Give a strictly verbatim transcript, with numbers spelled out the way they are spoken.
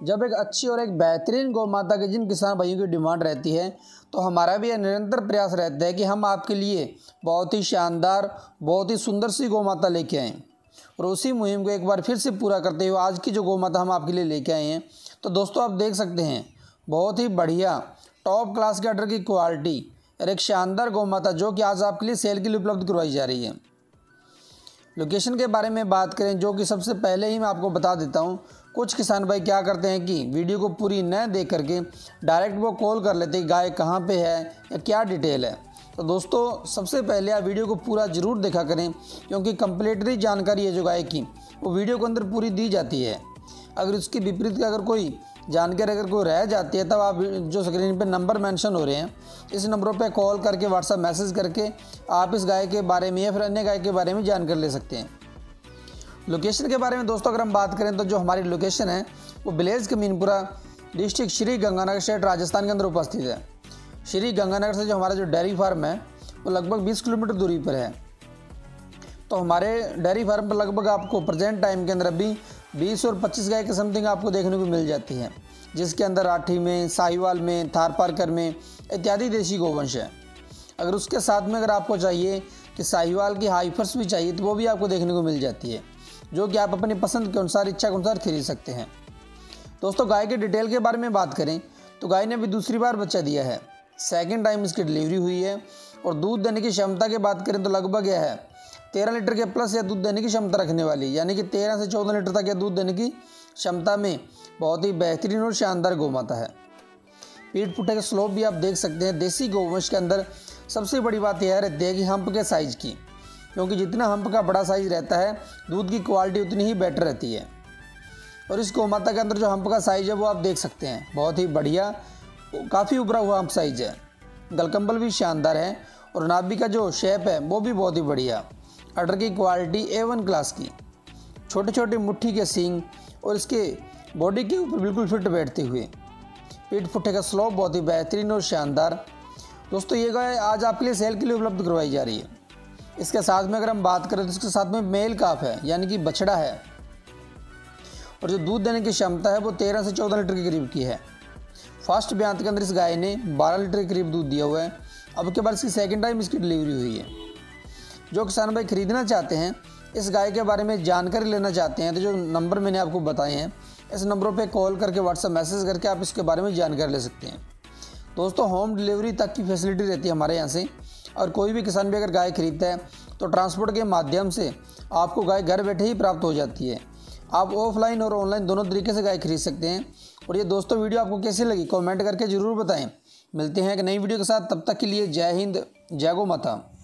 जब एक अच्छी और एक बेहतरीन गौ माता की जिन किसान भाइयों की डिमांड रहती है, तो हमारा भी यह निरंतर प्रयास रहता है कि हम आपके लिए बहुत ही शानदार, बहुत ही सुंदर सी गौ माता लेके आएँ। और उसी मुहिम को एक बार फिर से पूरा करते हुए आज की जो गौ माता हम आपके लिए लेके आए हैं, तो दोस्तों आप देख सकते हैं बहुत ही बढ़िया टॉप क्लास के ऑर्डर की क्वालिटी और एक शानदार गौ माता जो कि आज आपके लिए सेल के लिए उपलब्ध करवाई जा रही है। लोकेशन के बारे में बात करें, जो कि सबसे पहले ही मैं आपको बता देता हूं, कुछ किसान भाई क्या करते हैं कि वीडियो को पूरी न देख करके डायरेक्ट वो कॉल कर लेते हैं गाय कहां पे है या क्या डिटेल है। तो दोस्तों सबसे पहले आप वीडियो को पूरा ज़रूर देखा करें, क्योंकि कंप्लीटली जानकारी है जो गाय की वो वीडियो के अंदर पूरी दी जाती है। अगर उसकी विपरीत अगर कोई जानकारी अगर कोई रह जाती है, तब आप जो स्क्रीन पे नंबर मेंशन हो रहे हैं, इस नंबरों पे कॉल करके व्हाट्सएप मैसेज करके आप इस गाय के बारे में या फिर अन्य गाय के बारे में जानकारी ले सकते हैं। लोकेशन के बारे में दोस्तों अगर हम बात करें, तो जो हमारी लोकेशन है वो village Kaminpura, district Sri Ganganagar, state Rajasthan के अंदर उपस्थित है। श्री गंगानगर से जो हमारा जो डेयरी फार्म है वो लगभग बीस किलोमीटर दूरी पर है। तो हमारे डेयरी फार्म पर लगभग आपको प्रेजेंट टाइम के अंदर अभी बीस और पच्चीस गाय के समथिंग आपको देखने को मिल जाती है, जिसके अंदर राठी में, साहिवाल में, थारपारकर में इत्यादि देशी गोवंश है। अगर उसके साथ में अगर आपको चाहिए कि साहिवाल की हाइफर्स भी चाहिए, तो वो भी आपको देखने को मिल जाती है, जो कि आप अपनी पसंद के अनुसार, इच्छा के अनुसार खरीद सकते हैं। दोस्तों गाय के डिटेल के बारे में बात करें, तो गाय ने अभी दूसरी बार बच्चा दिया है, सेकेंड टाइम इसकी डिलीवरी हुई है। और दूध देने की क्षमता की बात करें तो लगभग यह है तेरह लीटर के प्लस या दूध देने की क्षमता रखने वाली, यानी कि तेरह से चौदह लीटर तक या दूध देने की क्षमता में बहुत ही बेहतरीन और शानदार गौ माता है। पीठ पुट्ठे के स्लोप भी आप देख सकते हैं। देसी गौवंश के अंदर सबसे बड़ी बात यह रहती है कि हम्प के साइज़ की, क्योंकि जितना हम्प का बड़ा साइज़ रहता है दूध की क्वालिटी उतनी ही बेटर रहती है। और इस गौ माता के अंदर जो हम्प का साइज़ है वो आप देख सकते हैं, बहुत ही बढ़िया, काफ़ी उभरा हुआ हम्प साइज़ है। गलकंबल भी शानदार है और नाभि का जो शेप है वो भी बहुत ही बढ़िया। अडर की क्वालिटी ए वन क्लास की, छोटे छोटे मुट्ठी के सींग और इसके बॉडी के ऊपर बिल्कुल फिट बैठते हुए। पीठ पुट्ठे का स्लोप बहुत ही बेहतरीन और शानदार। दोस्तों ये गाय आज आपके लिए सेल के लिए उपलब्ध करवाई जा रही है। इसके साथ में अगर हम बात करें तो इसके साथ में मेल काफ है, यानी कि बछड़ा है। और जो दूध देने की क्षमता है वो तेरह से चौदह लीटर के करीब की है। फर्स्ट ब्यांत के अंदर इस गाय ने बारह लीटर के करीब दूध दिया हुआ है। अब के बाद इसकी सेकेंड टाइम इसकी डिलीवरी हुई है। जो किसान भाई खरीदना चाहते हैं, इस गाय के बारे में जानकारी लेना चाहते हैं, तो जो नंबर मैंने आपको बताए हैं इस नंबरों पे कॉल करके व्हाट्सएप मैसेज करके आप इसके बारे में जानकारी ले सकते हैं। दोस्तों होम डिलीवरी तक की फैसिलिटी रहती है हमारे यहाँ से। और कोई भी किसान भी अगर गाय खरीदता है तो ट्रांसपोर्ट के माध्यम से आपको गाय घर बैठे ही प्राप्त हो जाती है। आप ऑफलाइन और ऑनलाइन दोनों तरीके से गाय खरीद सकते हैं। और ये दोस्तों वीडियो आपको कैसी लगी कमेंट करके ज़रूर बताएं। मिलते हैं एक नई वीडियो के साथ, तब तक के लिए जय हिंद, जय गौ माता।